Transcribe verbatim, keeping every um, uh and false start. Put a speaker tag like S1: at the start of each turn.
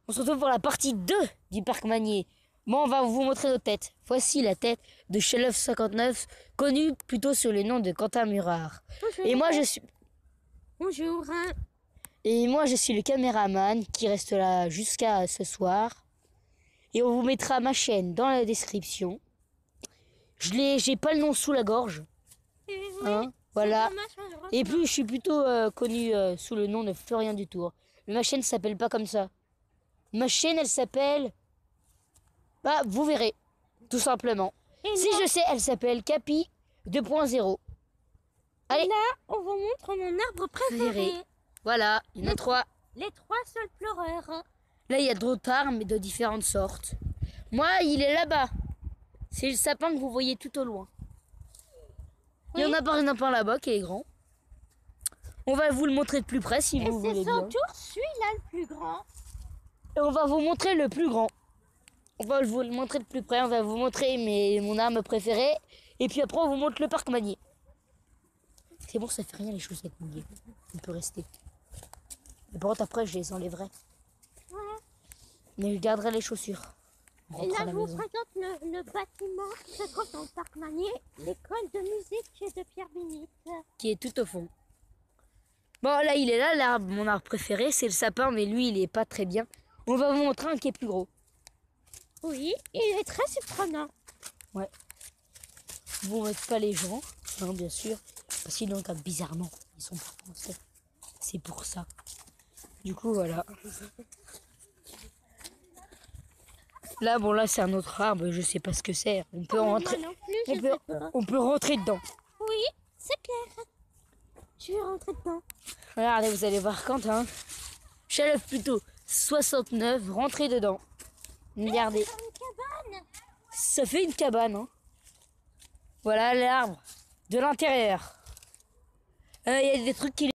S1: On se retrouve pour la partie deux du parc Manier. Moi, on va vous montrer nos têtes. Voici la tête de Shelef cinquante-neuf, connu plutôt sous le nom de Quentin Murard.
S2: Bonjour.
S1: Et moi, je suis...
S2: Bonjour.
S1: Et moi, je suis le caméraman qui reste là jusqu'à ce soir. Et on vous mettra ma chaîne dans la description. Je l'ai, j'ai pas le nom sous la gorge.
S2: Et oui,
S1: Hein, voilà.
S2: dommage, malheureusement.
S1: Et puis, je suis plutôt euh, connu euh, sous le nom de Florian Dutour. Mais ma chaîne s'appelle pas comme ça. Ma chaîne, elle s'appelle... Bah, vous verrez. Tout simplement.
S2: Et
S1: Si
S2: là,
S1: je sais, elle s'appelle Capi deux point zéro. Allez,
S2: là, on vous montre mon arbre préféré.
S1: préféré. Voilà, il y en a
S2: Le-
S1: trois.
S2: Les trois seuls pleureurs.
S1: Là, il y a d'autres arbres, mais de différentes sortes. Moi, il est là-bas. C'est le sapin que vous voyez tout au loin. Il y en
S2: Oui.
S1: a par exemple un là-bas qui est grand. On va vous le montrer de plus près si
S2: Et
S1: vous
S2: c'est
S1: voulez
S2: son
S1: bien.
S2: tour, celui-là le plus grand.
S1: Et on va vous montrer le plus grand. On va vous le montrer de plus près. On va vous montrer mes, mon arme préférée. Et puis après, on vous montre le parc Manier. C'est bon, ça fait rien les choses avec mouillé. On peut rester. Mais par contre, après, je les enlèverai.
S2: Ouais.
S1: Mais je garderai les chaussures. On
S2: Et
S1: rentre à
S2: là,
S1: la
S2: je vous
S1: maison.
S2: présente le, le bâtiment qui se trouve dans le parc Manier, l'école de musique de Pierre Bénite.
S1: Qui est tout au fond. Bon, là, il est là, l'arbre, mon arbre préféré, c'est le sapin, mais lui, il est pas très bien. On va vous montrer un qui est plus gros.
S2: Oui, il est très surprenant.
S1: Ouais. Vous mettez pas les gens, hein, bien sûr, parce qu'ils nous regardent bizarrement. Ils sont pas français. C'est pour ça. Du coup, voilà. Là, bon, là, c'est un autre arbre, je sais pas ce que c'est. On peut
S2: Oh, mais
S1: rentrer.
S2: moi non plus, je
S1: On peut,
S2: sais pas.
S1: on peut rentrer dedans.
S2: Oui, c'est clair. Je vais rentrer dedans.
S1: Regardez, vous allez voir Quentin. Chalef plutôt soixante-neuf, rentrez dedans. Regardez.
S2: C'est une cabane.
S1: Ça fait une cabane, hein. Voilà l'arbre de l'intérieur. Euh, Il y a des trucs qui